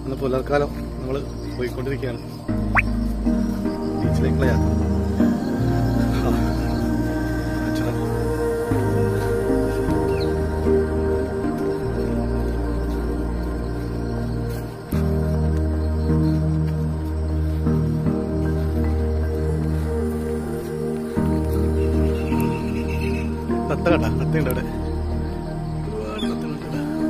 ഇന്ന് പുലർക്കാലം നമ്മൾ പോയിക്കൊണ്ടിരിക്കുകയാണ് ബീച്ചിലേക്കുള്ള യാത്ര. തത്ത കണ്ട തത്തയുണ്ട് അവിടെ, ഒരുപാട് തത്തകളുണ്ട്.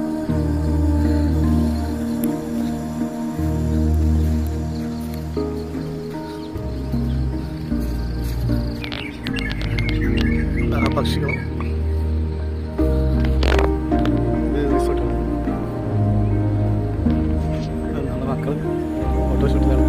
പക്ഷികളും റിസോർട്ടാണ്. നമ്മുടെ മക്കൾ ഫോട്ടോഷൂട്ടിലാണ്.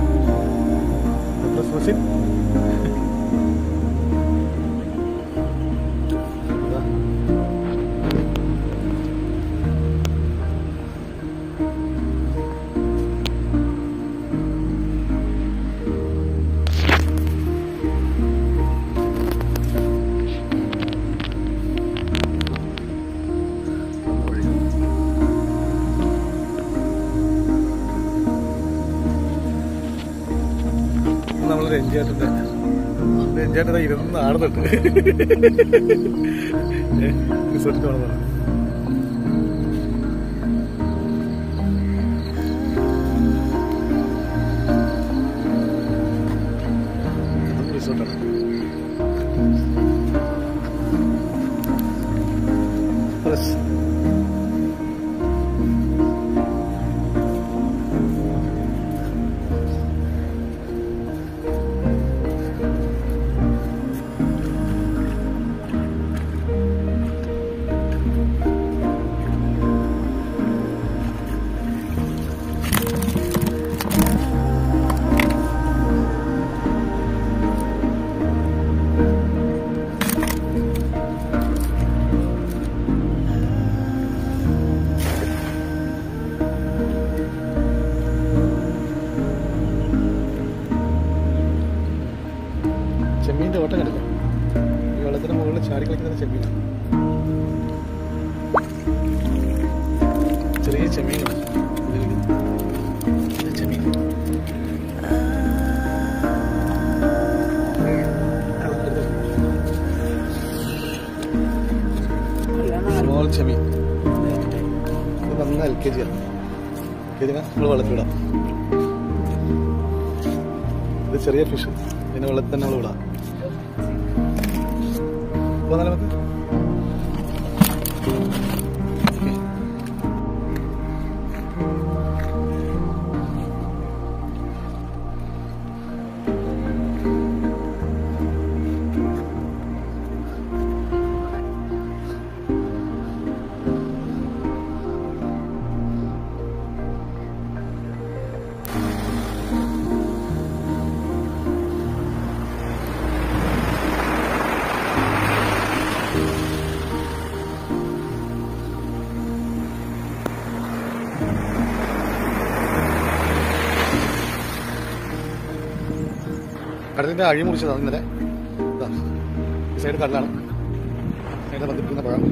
നമ്മൾ രഞ്ജേട്ടൻ്റെ ഇരുന്ന് ആടുന്നുണ്ട്. റിസോർട്ടിൽ കാണുന്നതാണ്. റിസോർട്ടാണ്. ചെമ്മീൻ്റെ ഓട്ടം കണ്ടില്ല, ഈ വെള്ളത്തിന് മുകളിൽ ചാടി കളിക്കുന്ന ചെമ്മീനാണ്. ചെറിയ ചെമ്മീനാണ് ചെമ്മീൻ. സ്മോൾ ചെമ്മീൻ. ഇത് വന്ന LKG ആണ്. ഇതിനെ നമ്മൾ വെള്ളത്തിലിടാം. ഇത് ചെറിയ ഫിഷ്, ഇതിനെ വെള്ളത്തിൽ തന്നെ നമ്മൾ വിടാം. നമുക്ക് കടലിൻ്റെ അഴി മുറിച്ചതാണ് ഇന്നലെ. ഈ സൈഡ് കടലാണ്, സൈഡിൽ ബന്ധിപ്പിക്കുന്ന പഴം.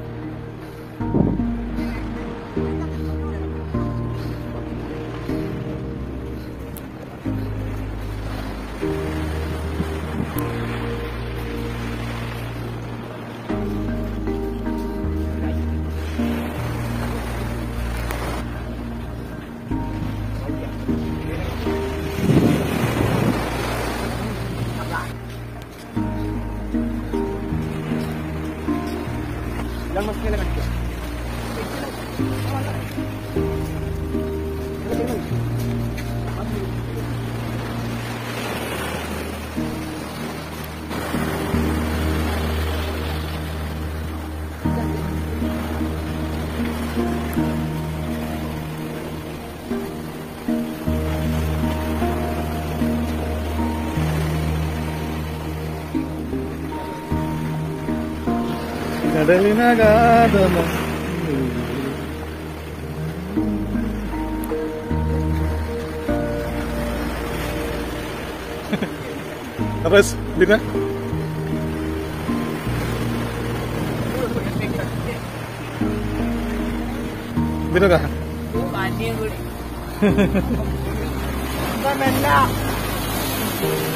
കടലിനകാതമം പിന്നെ ഇതിനൊക്കെ എന്താ